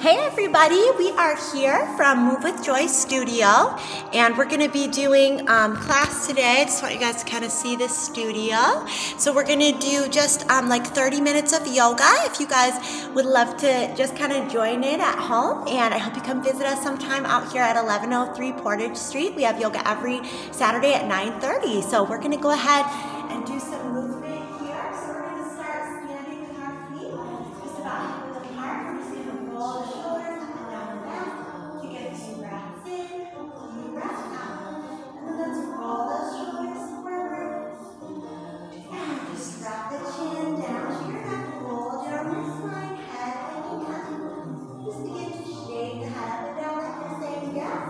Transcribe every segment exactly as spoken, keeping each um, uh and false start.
Hey everybody, we are here from Move with Joy Studio, and we're going to be doing um, class today. I just want you guys to kind of see this studio. So we're going to do just um, like thirty minutes of yoga. If you guys would love to just kind of join in at home, and I hope you come visit us sometime out here at eleven oh three Portage Street. We have yoga every Saturday at nine thirty. So we're going to go ahead and do some movement here. So we're going to start standing with our feet just about hip width apart. We're just going to roll the shoulders up and down and down. Take a few breaths in, a few breaths out. And then let's roll those shoulders forward. And just drop the chin down to your neck. Roll down your spine, head hanging down. Just begin to shake the head up and down like you're saying yes.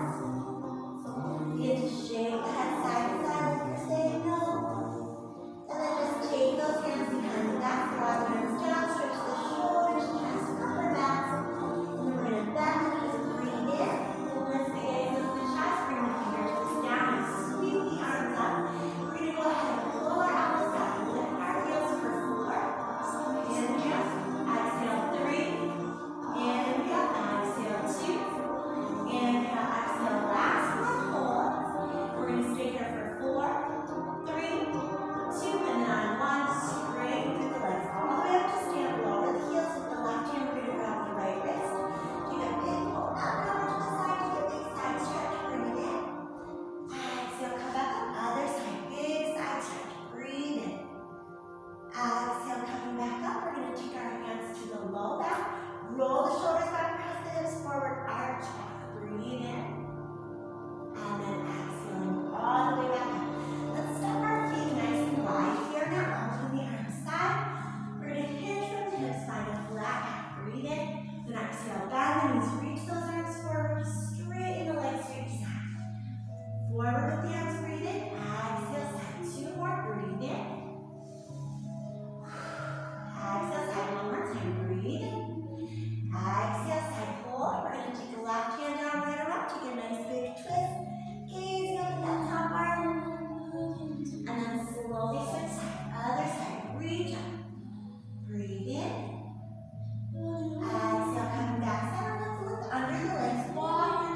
Begin to shake the head side to side like you're saying no. And then just take those hands behind the back, draw the hands down, stretch the shoulders, chest, upper back. And then we're going to bend the knees, breathe in. Lift the gaze of the chest, bring the fingertips down and sweep the arms up. We're going to go ahead and pull our elbows back and lift our heels for four. Inhale, exhale three. Inhale, exhale two. Inhale, exhale, last one, hold. We're going to stay here for four, three, two, and then on one, straight through the legs. All the way up to stand, lower the heels with the left hand. We're going to grab the right wrist. Take a big pull up and over to the side. Take a big side stretch. Breathe in. Exhale, come back up. Other side. Big side stretch. Breathe in. Exhale, coming back up. We're going to take our hands to the low back. Roll the shoulders back, press the hips forward, arch back. Breathe in. And then exhaling all the way back up. Let's step our feet nice and wide here now. Arms the arms side. We're going to hinge from the hips, find a flat back. Breathe in. Then exhale, bend the knees, reach those arms forward, straighten the legs straight to side. Forward with the arms, breathe in. Exhale, side. Two more, breathe in. Exhale, side. One more time, breathe in. Exhale, side. Hold. We're going to take the left hand down, right around. Take a nice big twist. Easy up that top arm. And then slowly switch side. Other side. Reach up. Breathe in. Exhale, coming back. Center. Let's look under the legs. Walk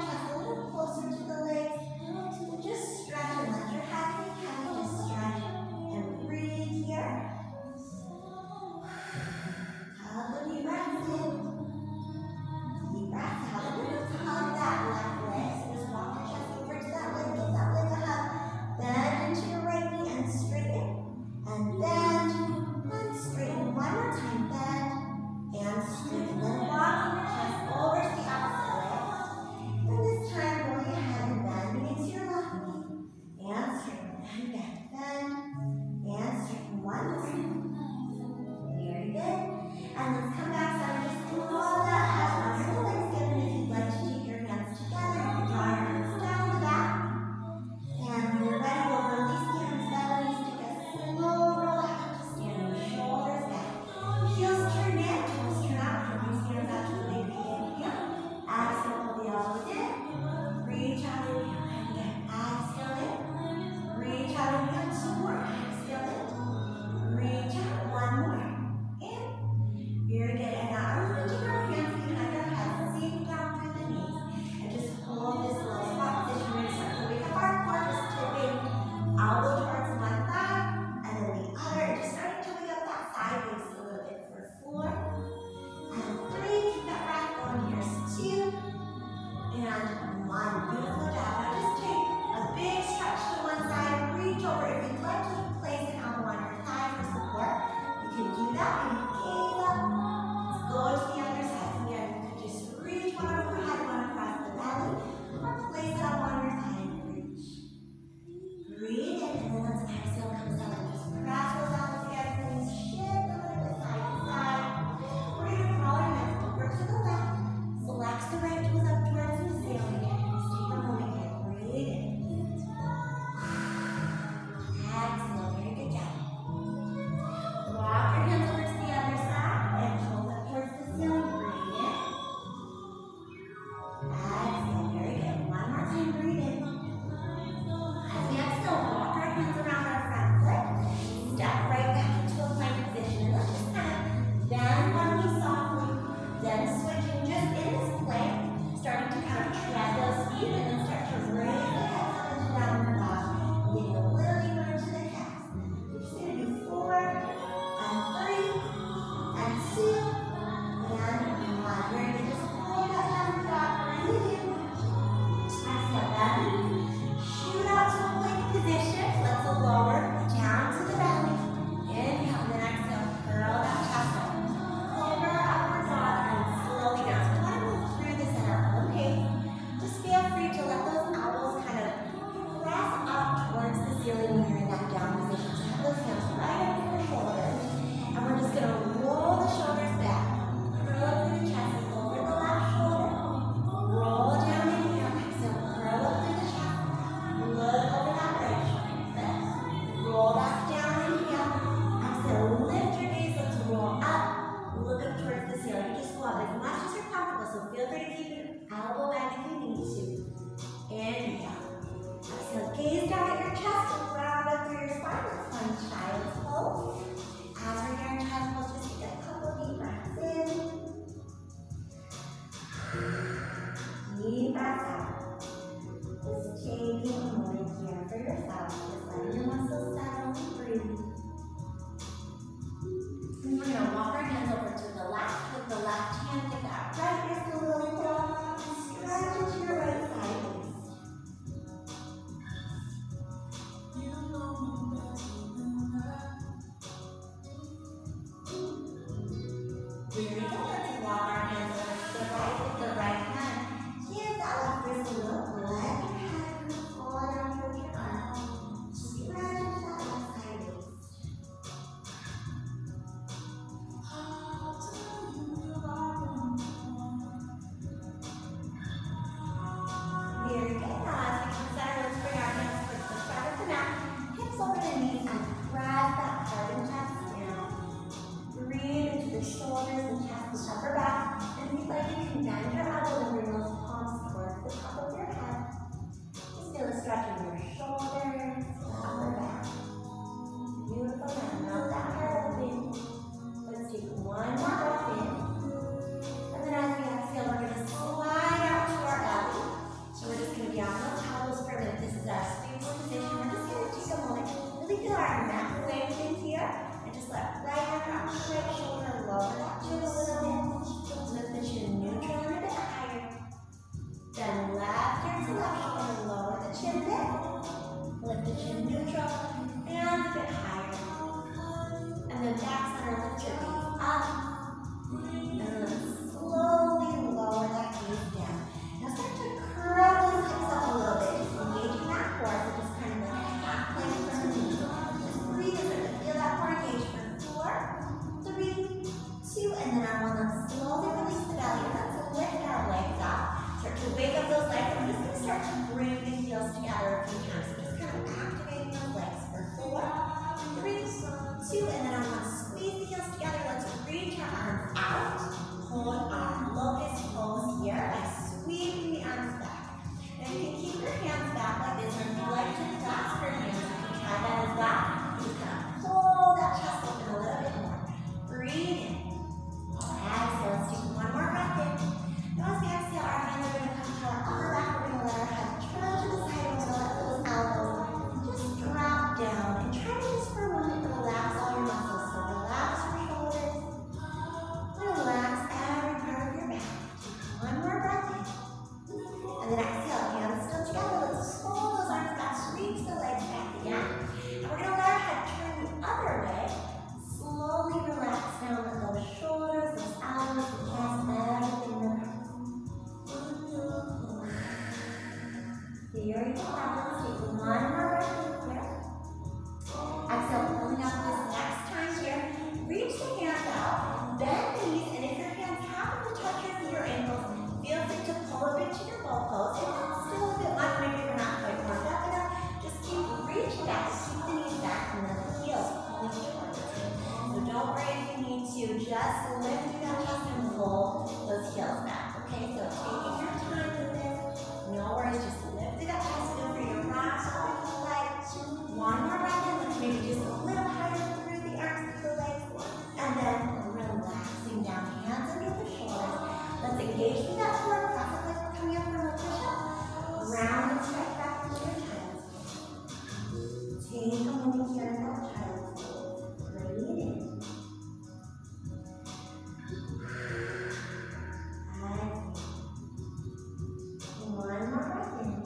seat and then start to raise the hips into downward dog. Getting a little deeper into the calves. We're just going to do four and three and two and one. We're going to just hold that downward dog. Breathe in. Exhale, belly. Shoot out to a plank position. Let's lower down to the belly. Inhale, and then exhale. Curl that chest up. Over our upward dog and slowly down. So we want to move through this at our own pace. Just feel free to let those elbows kind of press up towards the ceiling when you're in that down position. So have those hands right up to your shoulders. And we're just going to roll the shoulders back. Curl up through the chest over the left shoulder. Roll down, inhale. Exhale, curl up through the chest. Look over that right shoulder. Roll back down, inhale. Exhale, lift your gaze. Let's roll up. Look up towards the ceiling. Just go up as much as you're comfortable. So feel free to keep your elbow bend if you need to. Inhale. Exhale, gaze down at your chest and round up through your spine. Let's find child's pose. As we're here in child's pose, just take a couple deep breaths in. Deep breaths out. Just taking a moment here for yourself. Just letting your muscles settle and breathe. And we're going to walk our hands over to the left with the left hand. Get that right wrist a little down. Stretch into your right side waist. Here we go. Let's walk our hands over to the right with the right hand. Give that left wrist a little. Let your head fall down towards your arm. Stretch into that left side waist. Very good. Now as we consider, let's bring our hands towards the front of the mat. Hips over the knees and press that heart and chest down. Breathe into the shoulders and chest and upper back. And if you'd like, you can bend your elbows and bring those palms towards the top of your head. Just feel the stretch in your shoulders, upper back. Beautiful. Now melt that heart open. Let's take one more breath in. And then as we exhale, we're going to slide out to our belly. So we're just going to be on those elbows for a minute. This is our stable position. We're just going to take a moment. Really feel our neck lengthen here. And just let right arm out to right shoulder. Lower that chin a little bit. Lift the chin neutral and a bit higher. Then left ear to left shoulder. Lower the chin a bit. Lift the chin neutral and a bit higher. And then back center, lift your gaze up. And then slowly lower that gaze down. Now start to curl those hips up a little bit. Just engaging that core. So just kind of like a half plank from the knee. Just breathe in there. Feel that core engage for four, three, two, and then I want to slowly release the belly. And let's lift our legs up. Start to wake up those legs. And we're just going to start to bring the heels together a few times. So just kind of activating those legs for four, three, two, and then I want to squeeze the heels together. Let's reach our arms out. Hold our locust pose here by squeezing the arms back. And you can keep your hands back like this, or if you like to clasp your hands, you can try that as well. You just kind of pull that chest open a little bit more. Breathe in. Exhale. Let's take one more breath in. Now as we exhale, our hands are going to come to our upper back. We're going to let our head turn to the side. We're going to let those elbows just drop down. And try to just for a moment relax all your muscles. So relax your shoulders. Relax every part of your back. Take one more breath in. And then exhale, hands still together. Let's pull those arms back, reach the legs back again. And we're going to let our head turn the other way. Slowly relax down with those shoulders, those elbows, the chest, everything relax. Here we go. Let's take one more breath in here. Exhale, pulling up this next time here. Reach the hands out, bend the knees, and if your hands happen to touch your feet or ankles, feel free to pull up into your bow pose. If it's still a bit much, maybe you're not quite warmed up enough, just keep reaching back, keep the knees back, and then the heels pulling towards you. So don't worry if you need to, just lift through that chest and pull those heels back. Okay, so taking your time with this, no worries, just lift through that chest, feel free to rock over the legs. One more breath in, let's maybe just a little higher through the arms to the legs, and then relaxing down, hands under the shoulders. Let's engage through that core, press it like we're coming up from a push-up. Round and stretch back into your child's pose. Take a moment here in that child's pose. Breathe in. One more breath in.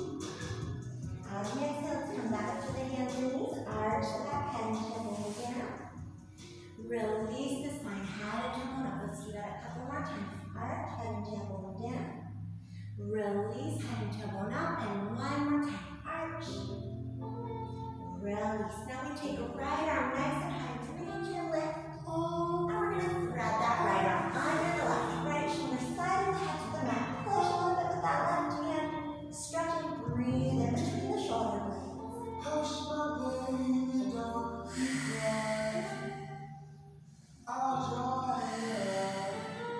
As you exhale, come back up to the hands and knees. Arch the back, head and shoulder down. Release the spine, head and tailbone up. Let's do that a couple more times. Arch, head and tailbone down. Release, head and tailbone up. And one more time. Arch. Release. Now we take a right arm nice and high. Bring it to your lift. Oh, now we're going to thread that right arm under the left. Right shoulder side of the head to the mat. Push a little bit with that left hand. Stretch and breathe in between the shoulder blades. Push my blade, don't regret. I'll try it.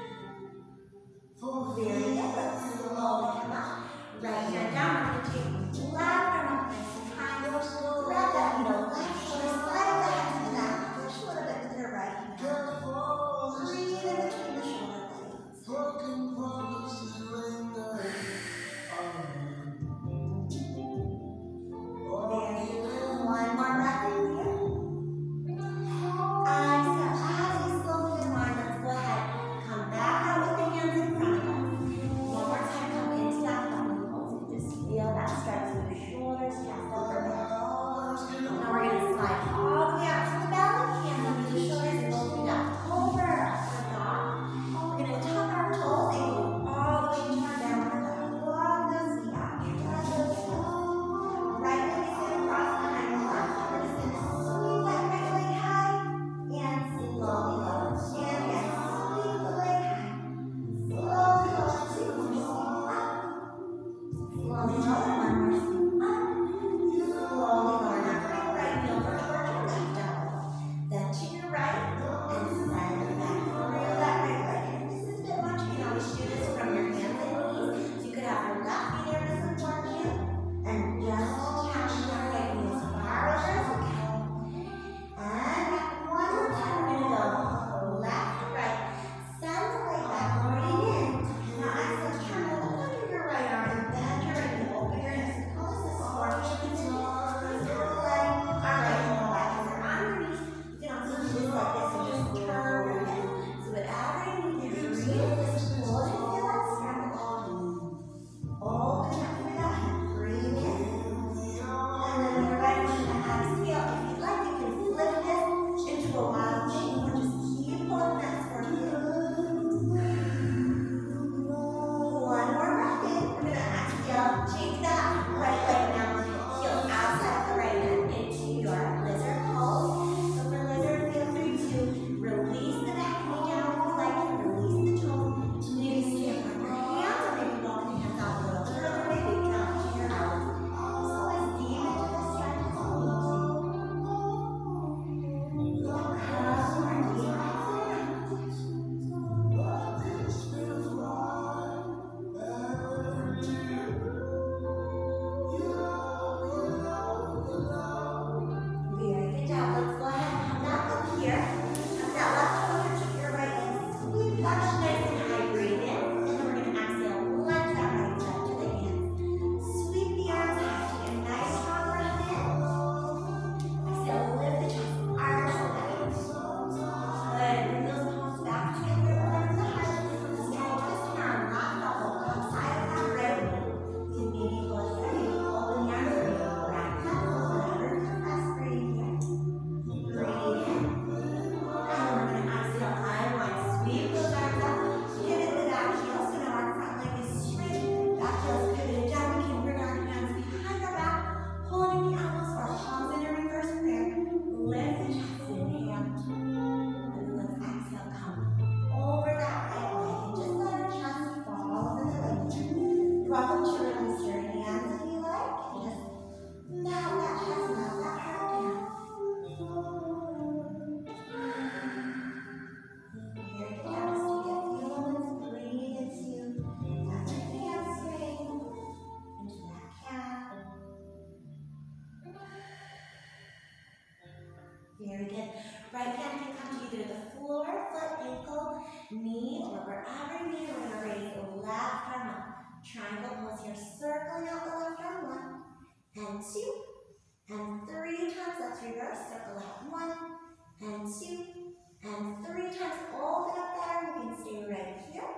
Very good. Let's slowly come up. Right hand down. We're going to take left arm up nice and high. Thread that middle left shoulder side of the head to the mat.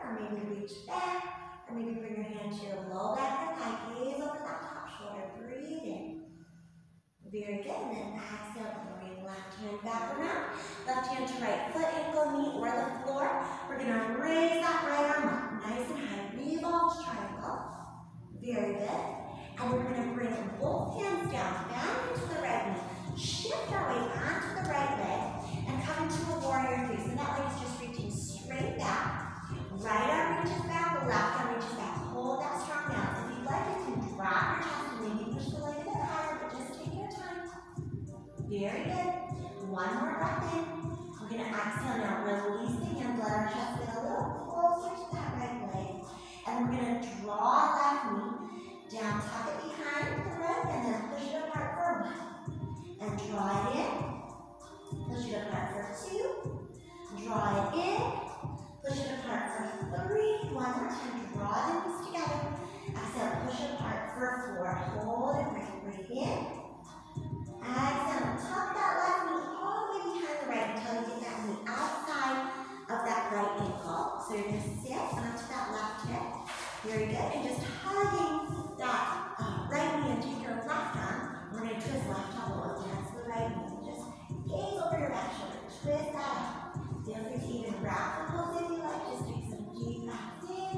or maybe reach back, or maybe bring your hand to your low back and thigh. Gaze over that top shoulder. Breathe in. Very good. And then exhale, bring left hand back around. Left hand to right foot, ankle, knee, or the floor. We're going to raise that right arm up. Nice and high. Revolved triangle. Very good. And we're going to bring both hands down, down into the right knee. Shift our weight onto the right leg and come into a warrior three. So that leg is just reaching straight back. Right arm reaches back, left arm reaches back. Hold that strong now. If you'd like, you can drop your chest and maybe push the leg a bit higher, but just take your time. Very good. One more breath in. We're going to exhale now. Release the hands. Let our chest get a little closer to that right leg. And we're going to draw left knee down, tuck it behind the rib, and then push it apart for one. And draw it in. Push it apart for two. Draw it in. Push it apart for three. One more time. Draw the knees together. Exhale. Push it apart for four. Hold and breathe. Breathe in. Exhale. Tuck that left knee all the way behind the right until you get that knee outside of that right ankle. So you're going to sit onto that left hip. Very good. And just hugging that uh, right knee and take your left arm. We're going to twist left elbow against the right knee. So just gaze over your back shoulder. Twist that up. Feel free to even wrap the pose if you like. Just take some deep breaths in.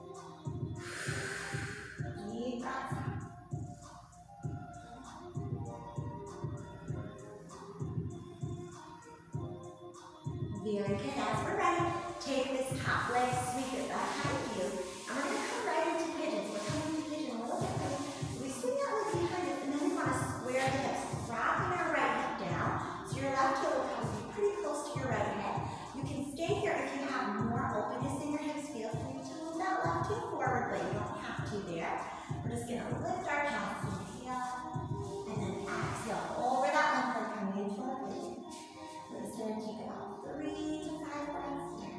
Deep breaths out. Very good. As we're ready, take this top leg, sweep it behind you. And we're going to come right into pigeons. We're coming into pigeon a little bit ready. So we swing that leg behind us, and then we want to square the hips, dropping our right hip down. So your left heel will come pretty close to your right hip. You can stay here if you have more openness in your hips. Feel free to move that left heel forward, but you don't have to there. We're just going to lift our chest, inhale, and then exhale over that left leg, coming into our pigeon. We're just going to take about three to five breaths here.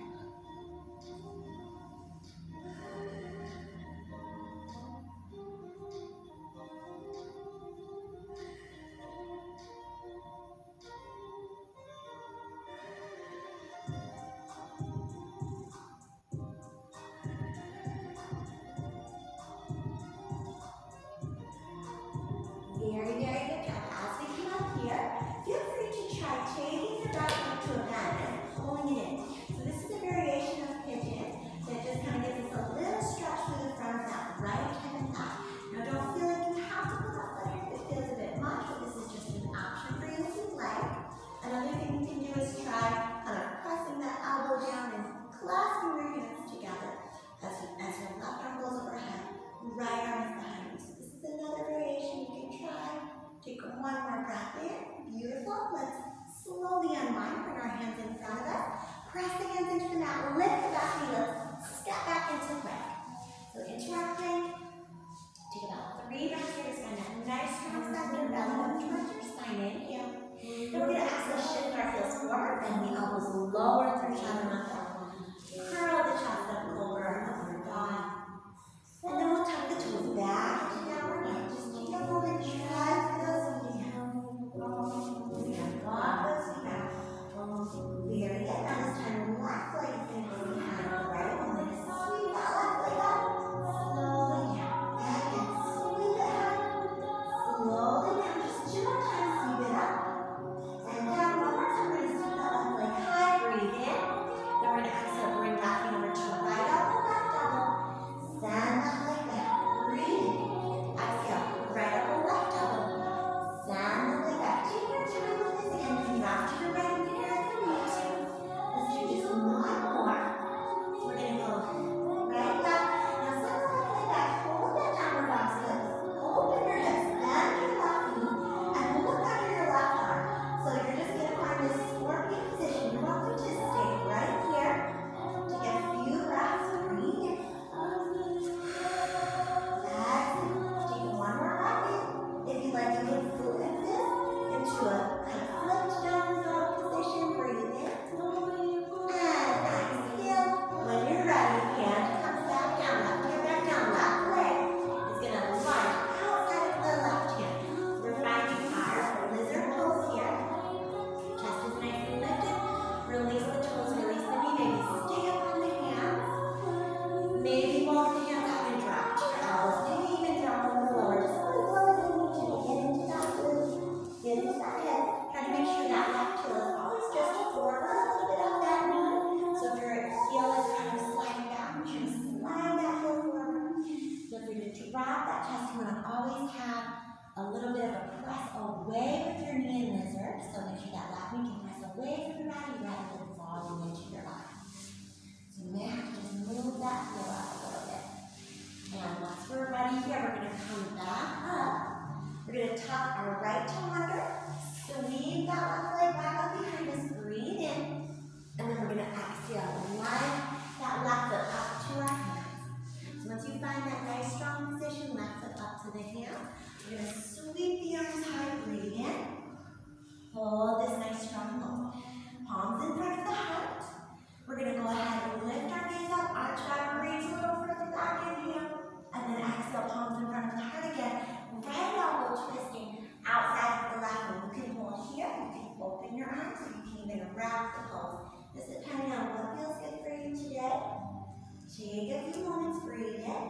drop that chest, you want to always have a little bit of a press away with your knee and lizard. So make sure that left knee can press away from your body rather than falling into your body. So now just move that heel out a little bit. And once we're ready here, we're going to come back up. We're going to tuck our right toe under, sweep that left leg back up behind us, breathe in, and then we're going to exhale, line that left foot up to our hands. So once you find that nice strong position, left foot up to the hand, we're going to sweep the arms high, breathe in, hold this nice strong hold. Palms in front of the heart. We're going to go ahead and lift our gaze up, arch back, reach a little further back, inhale, and then exhale, palms in front of the heart again. Right elbow twisting outside of the left knee. You can hold here, you can open your arms, or you can even wrap the pose. Just depending on what feels good for you today. Take a few moments, breathe in.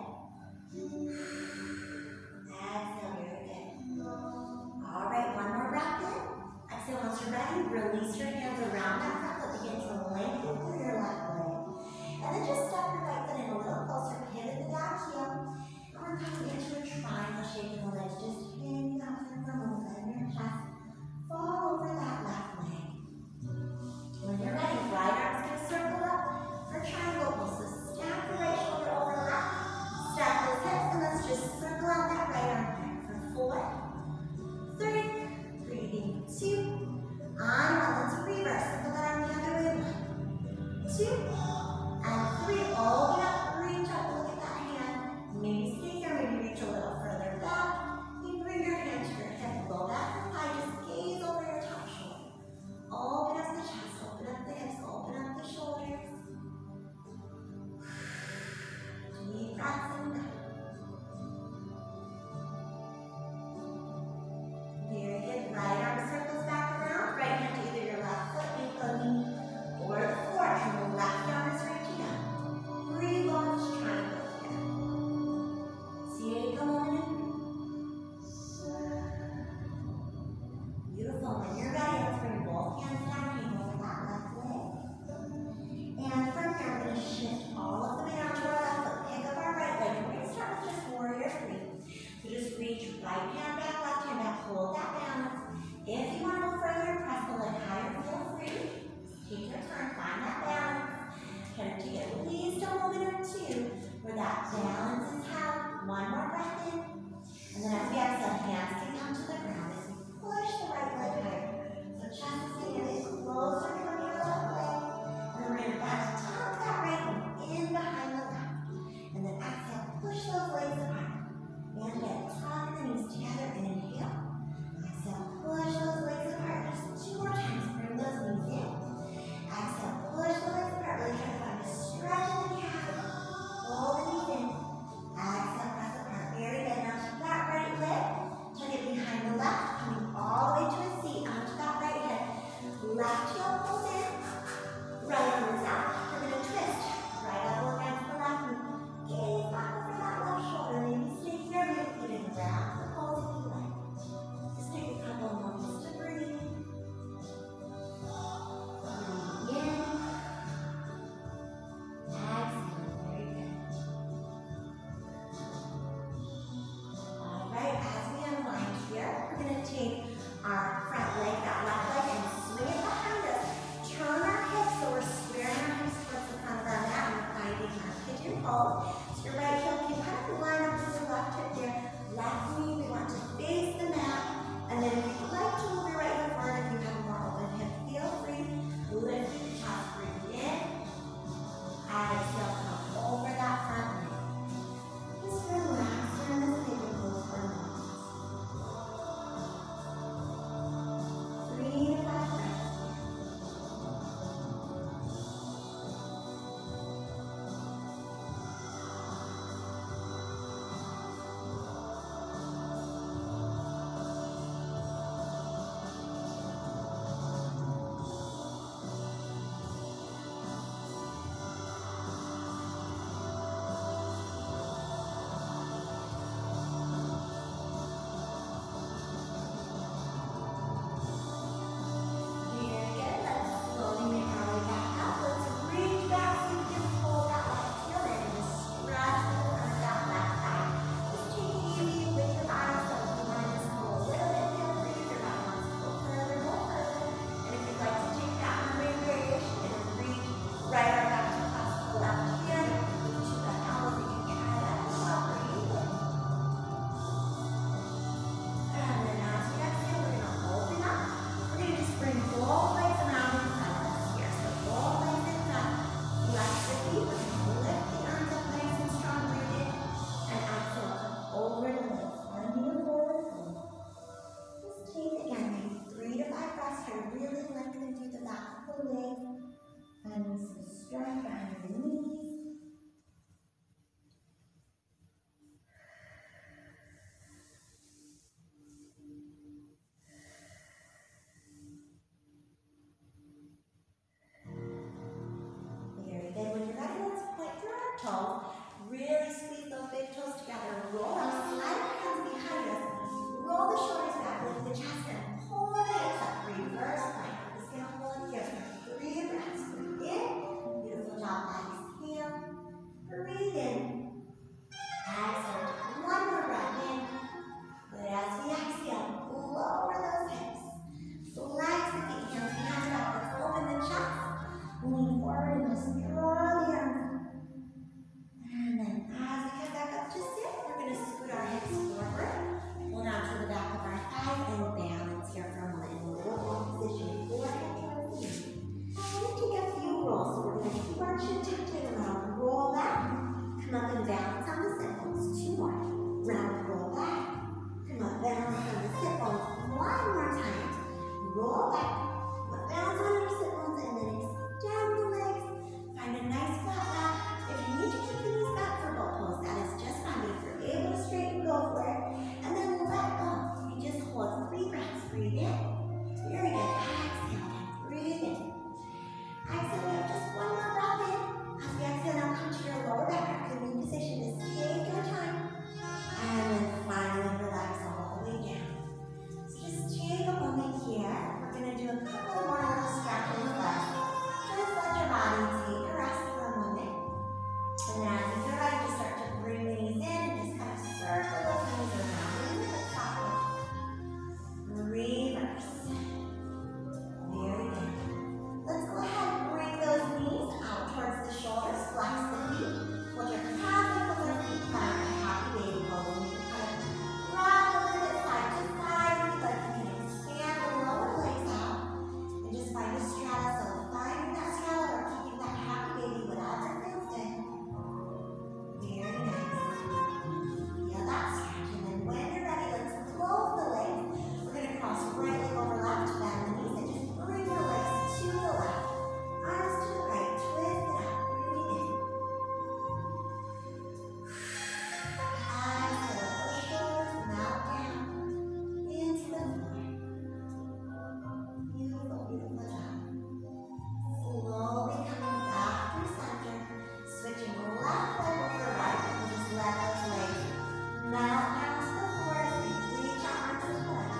Exhale, very good. All right, one more breath in. Exhale, once you're ready, release your hands around that front foot, begin to lengthen through your left leg. And then just step your right foot in a little closer, pivot the back heel. We're coming into a triangle shape in the legs, just hanging out there for a moment, letting your chest fall over that left leg. When you're ready, right arm's going to circle up for triangle pose. So stack the right shoulder over the left, stack those hips, and let's just circle out that right arm there for four, three, breathing, two, on one, let's reverse, circle that arm the other way, one, two, and three, open up, reach up, look at that hand, maybe stay here, maybe reach a little further back. You bring your hand to your hip, blow back your thigh, just gaze over your top shoulder. Open up the chest, open up the hips, open up the shoulders. Deep breaths in and out. Very good. Right arm circles back around. Right hand to either your left foot, ankle, knee, or the floor. And the left arm is reaching up. Breathe large triangle. Take a moment. Beautiful. When you're ready, let's bring both hands down, hang over that left leg. And from here, we're going to shift all of the way down to our left foot. Pick up our right leg. We're going to start with just warrior three. So just reach right hand back, left hand back. Hold that balance. If you want to go further, press the leg higher. Feel free. Take your turn. Find that balance. Kind of take at least a moment or two where that balance is held. One more breath in, and then as we exhale, hands can come to the ground as we push the right leg higher. So chest is going to get closer to your left leg, and then we're going to back to tuck that right knee in behind the left. And then exhale, push those legs apart. And again, tuck the knees together, inhale. Exhale, push those legs apart. Just two more times, bring those knees in. Exhale, push the legs apart, really try to find a stretch in the calf. Pull the knees in. Exhale, press apart. Very good. Now take that right leg, tuck it behind the left, coming all the way to a seat onto that right hip. Left heel pulls in, right arm is out. We're going to twist. Right elbow against the left knee. Gaze back over that left shoulder. Maybe stay here, maybe even wrap the pose if you like. Just take a couple moments to breathe. Breathe in. Exhale. We're going to take our front leg, that left leg, and swing it behind us. Turn our hips so we're squaring our hips towards the front of our mat and we're finding our pigeon pose. So your right heel can kind of line up with your left hip there. Left knee, we want to face the mat. And then if you'd like to move your right hip forward, if you have a more open hip, feel free. Lift your chest, breathe in. Exhale, come over that front leg. Just relax in this pigeon pose for a moment. Three to five breaths. Really squeeze those big toes together. Roll up, slide your hands behind us. Roll the shoulders back, lift the chest, and pull the hips up. Reverse plank. I'm just going to hold here for three breaths. Breathe in. Beautiful job. Exhale. Breathe in. Exhale. One more breath in. But as we exhale, lower those hips. Flex the feet. Hands behind the back. Let's open the chest. Lean forward and just draw the arms. And then as we come back up to sit, we're going to scoot our hips forward. Hold on to the back of our thighs and balance here for a moment in a little more position. Forehead towards the knee. We're going to take a few rolls. So we're going to keep our chin tucked in around. Roll back. Come up and balance on the sit bones. Two more. Round, roll back. Come up, balance on the sit bones. One more time. Roll back. Come up, balance on your sit bones and then extend the legs. Find a nice flat back. If you need to keep the knees back for both pose, that is just fine. But if you're able to straighten, go for it. And then let go. You just hold three breaths. Breathe in. Very good. Exhale. Breathe in. Exhale. We have just one more breath in. As we exhale, now come to your lower back. Your new position is take your time. And then finally relax all the way down. So just take a moment here. We're going to do a couple more little stretches left. Just let your body take a rest for a moment. And then as you're ready to start to bring the knees in and just kind of circle those knees around. Reverse. Very good. Let's go ahead and bring those knees out towards the shoulders. Flex the feet. Hold your calves up with our feet. Find a happy baby pose. You can kind of rock a little bit side to side. If you'd like, you can expand the lower legs out. And just find a strata. So finding that strata or keeping that happy baby, whatever feels good. Very nice. Feel that stretch. And then when you're ready, let's close the legs. Cross right leg over left, bend the knees, and just bring your legs to the left. Arms to the right, twist it out, breathe in. Exhale, the shoulders melt down into the floor. Beautiful, beautiful job. Slowly coming back through center, switching left leg over right, and we'll just let those legs melt down to the floor as we reach our arms to the left.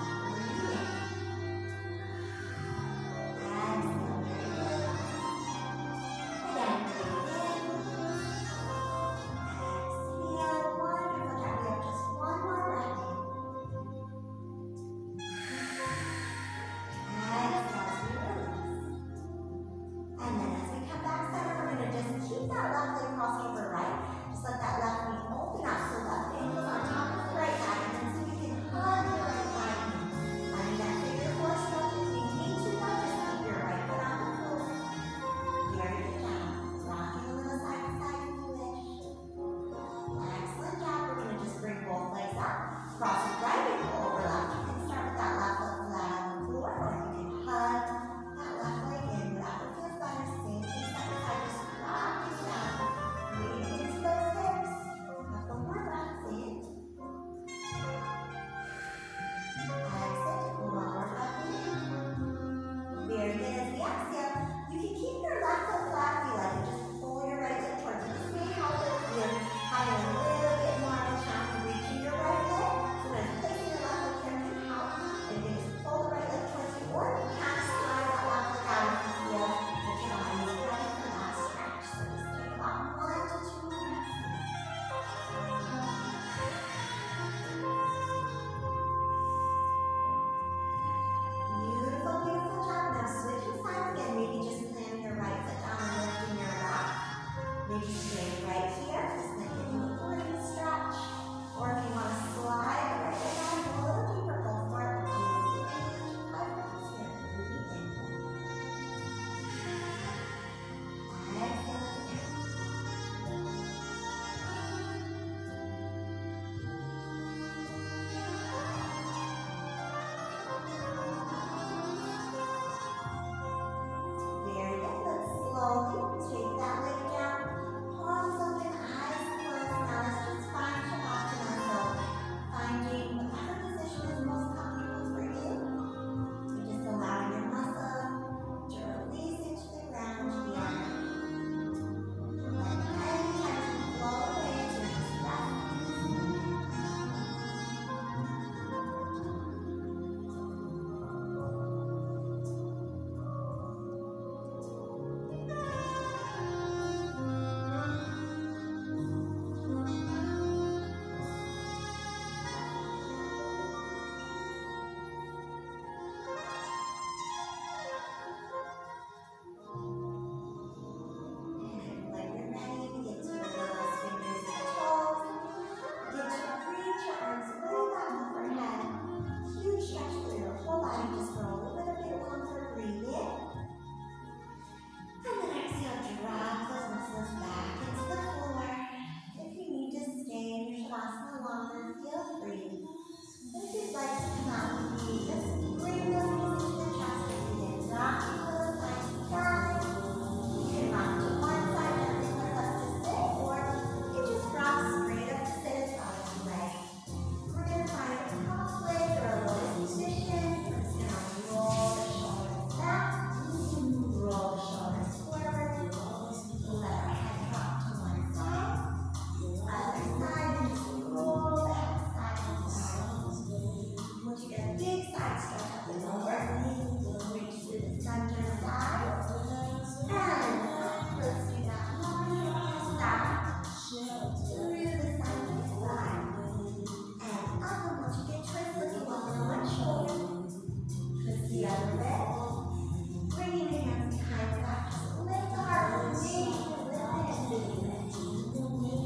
Excellent.